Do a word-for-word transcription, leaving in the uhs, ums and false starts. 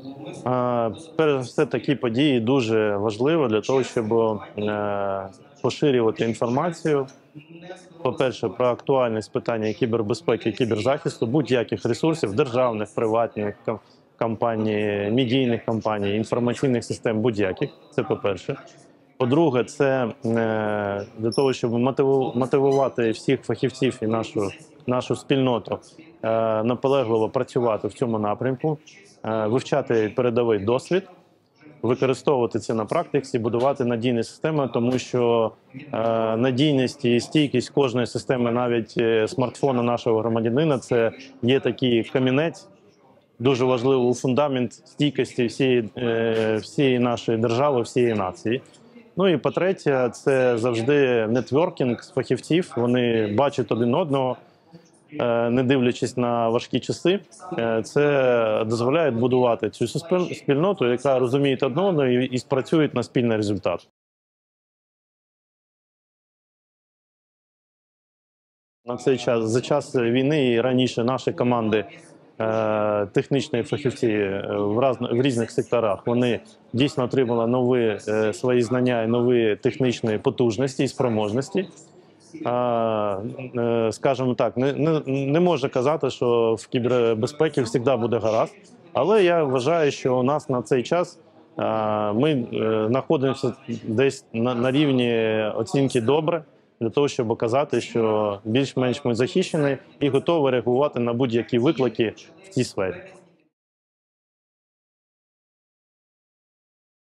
А, Перш за все, такі події дуже важливо для того, щоб е, поширювати інформацію. По-перше, про актуальність питання кібербезпеки і кіберзахисту будь-яких ресурсів, державних, приватних ком- компаній, медійних компаній, інформаційних систем будь-яких. Це по-перше. По-друге, це е, для того, щоб мотиву- мотивувати всіх фахівців і нашу, нашу спільноту е, наполегливо працювати в цьому напрямку, е, вивчати передовий досвід, використовувати це на практиці, будувати надійні системи, тому що е, надійність і стійкість кожної системи, навіть е, смартфону нашого громадянина, це є такий камінець, дуже важливий фундамент стійкості всієї, е, всієї нашої держави, всієї нації. Ну і по-третє, це завжди нетворкінг з фахівців. Вони бачать один одного, е, не дивлячись на важкі часи. Е, Це дозволяє будувати цю суспіль- спільноту, яка розуміє одне одного і і спрацює на спільний результат. На цей час, за час війни і раніше наші команди, е, технічні фахівці е, в, раз, в різних секторах, вони дійсно отримали нові е, свої знання і нові технічні потужності і спроможності. А, е, скажімо так, не, не, не можна казати, що в кібербезпеці завжди буде гаразд, але я вважаю, що у нас на цей час а, ми е, знаходимося десь на, на рівні оцінки добре, для того, щоб показати, що більш-менш ми захищені і готові реагувати на будь-які виклики в цій сфері.